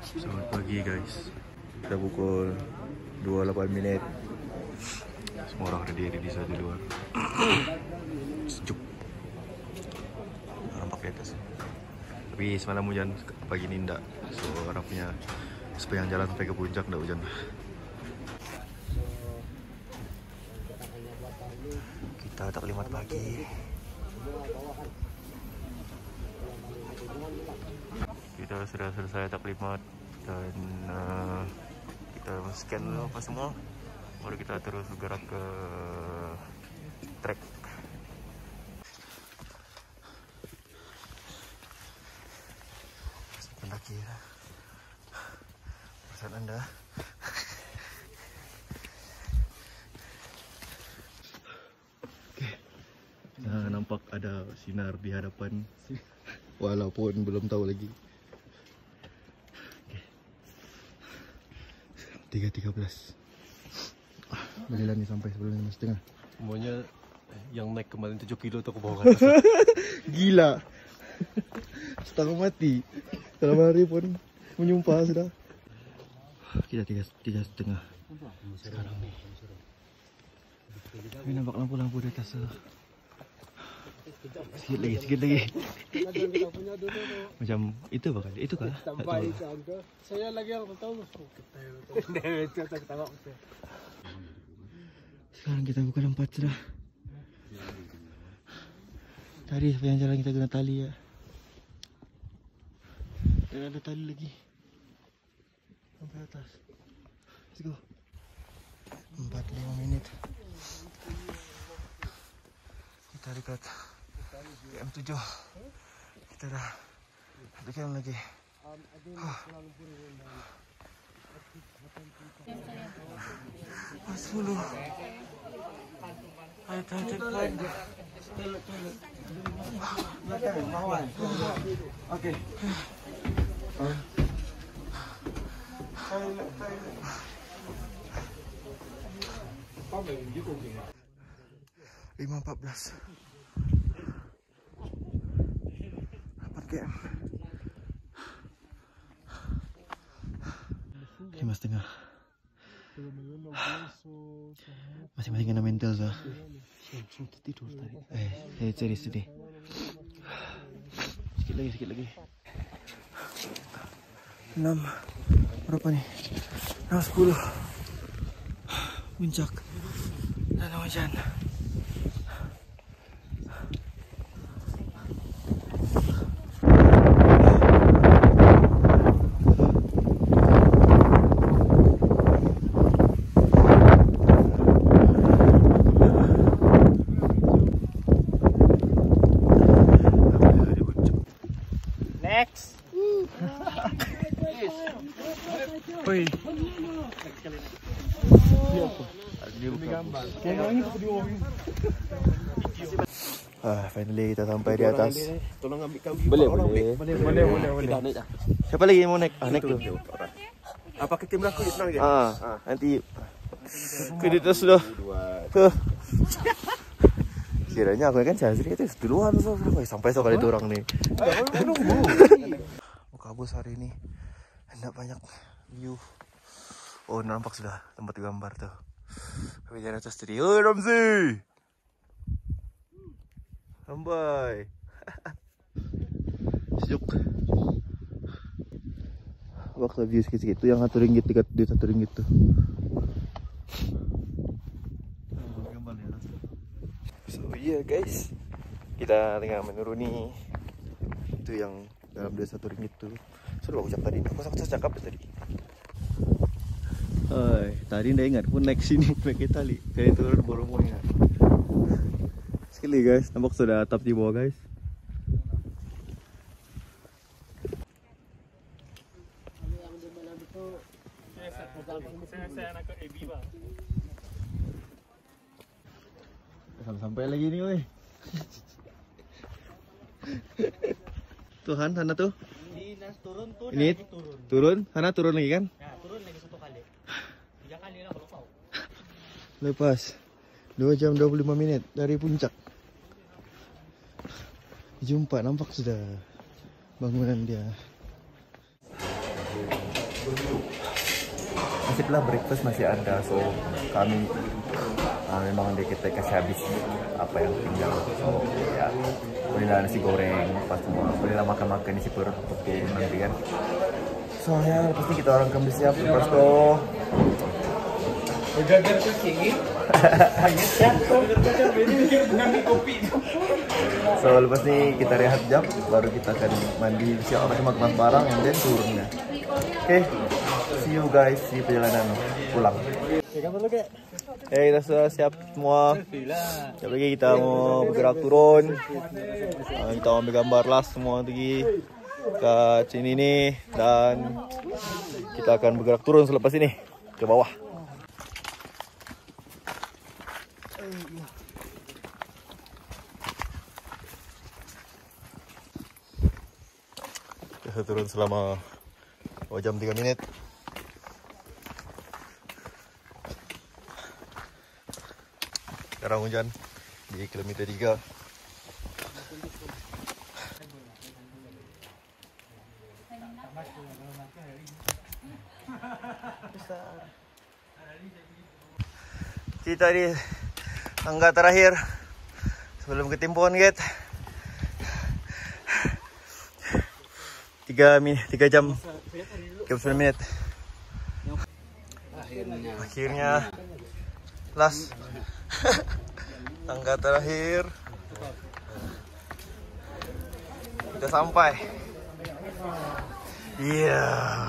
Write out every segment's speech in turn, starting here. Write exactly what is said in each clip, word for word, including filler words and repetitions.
Selamat pagi guys. Kita pukul dua puluh delapan menit. Semua orang berdiri di sana di luar. Sejuk. Nampak di atas. Tapi semalam hujan, pagi ini enggak. So orang punya sepanjang jalan sampai ke puncak enggak hujan. Kita taklimat pagi. Kita sudah selesai taklimat dan uh, kita scan dulu apa semua, baru kita terus bergerak ke trek. Pendaki ya. Perasaan Anda. Oke. Nah, nampak ada sinar di hadapan. Walaupun belum tahu lagi. tiga tiga belas. Ah, berjalan nih sampai sebelum lima setengah. Semuanya yang naik kemarin tujuh kilo tu ke bawah atas. Gila. Setengah mati. Dalam hari pun menyumpah sudah. Kita tiga tiga setengah sekarang nih. Ini nampak lampu-lampu di atas. Sikit lagi, sikit lagi. Macam itu bakal, itu kah? Sampai ke angka. Saya lagi yang tahu. Sekarang kita pukul empat sudah. Tadi sepanjang jalan kita guna tali ya. Dan ada tali lagi sampai atas. Let's go. empat puluh lima menit. Kita dekat K M tujuh. Kita dah satu jam lagi. Huh. sepuluh. Ayo tahan poin. Oke. lima empat belas. delapan kilometer. lima setengah. Masing-masing kena mental sah. Tidur tadi. Eh, saya cari sedih. Sikit lagi, sikit lagi. enam. Berapa nih? enam sepuluh. Puncak. Dan hujan. Next. Oi. Ah, finally kita sampai di atas. Tolong ambil kami. Boleh, boleh. Boleh, boleh, boleh, boleh. Kita naik dah. Siapa lagi yang mau naik? Ah, naik tu. Apa ke tim aku senang ke? Ah, nanti ke di atas sudah. Ke. Kiranya aku kan Syazri itu duluan so, sampai so kali itu orang nih. Mau kabus hari ini. Hendak banyak view. Oh, nampak sudah tempat gambar tuh. Kami jalan atas tadi. Oi, Ramzi. Sampai. Sejuk. Waktu view sikit-sikit itu yang satu ringgit, tiga di satu ringgit tuh. So yeah guys, kita tengah menuruni itu yang dalam desa satu ringgit tuh. Sudah ucap tadi, aku sangat cakap tadi. Hai, tadi ndak ingat pun naik sini pakai tali. Kayak turun baru mau ingat. Sekali guys, nampak sudah atap di bawah guys. Sampai lagi nih, weh. Tuhan, sana tuh. Turun tuh. Ini turun. Turun, sana turun lagi kan? Ya, turun lagi satu kali. Tiga kali lah kalau kau. Lepas dua jam dua puluh lima menit dari puncak. Jumpa nampak sudah bangunan dia. Masih lah breakfast masih ada, so kami uh, memang dia kita kasih habis apa yang tinggal. So ya, belilah nasi goreng pas semua, belilah makan-makan di situ untuk nanti kan. So ya pasti kita orang kembali siap terus tuh. Udah biar kucing. So lepas ni kita rehat jam, baru kita akan mandi siap apa cuma kemas barang yang dan turunnya. Oke, okay. See you guys di perjalanan pulang. Eh hey, kita sudah siap semua. Siap lagi kita mau bergerak turun. Uh, kita mau ambil gambar last semua lagi ke sini nih, dan kita akan bergerak turun selepas ini ke bawah. Kita turun selama dua jam tiga menit. Sekarang hujan di kilometer tiga. Kita di tangga terakhir sebelum ketimpuan gate. Tiga menit, tiga jam, tiga puluh sembilan menit. Akhirnya, akhirnya, last tangga terakhir, kita sampai. Iya.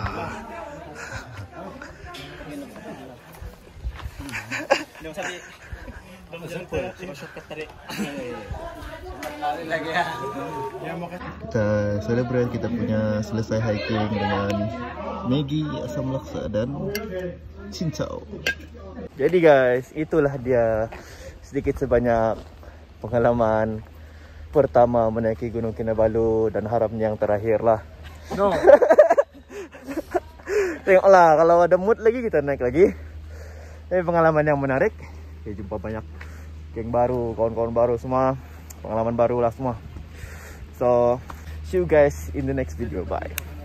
Kita celebrate kita punya selesai hiking dengan Maggi, asam laksa dan cincau. Jadi guys, itulah dia sedikit sebanyak pengalaman pertama menaiki Gunung Kinabalu, dan harapnya yang terakhir lah. No. Tengoklah, kalau ada mood lagi kita naik lagi. Ini pengalaman yang menarik. Ya, jumpa banyak geng baru, kawan-kawan baru semua, pengalaman baru lah semua. So, see you guys in the next video. Bye.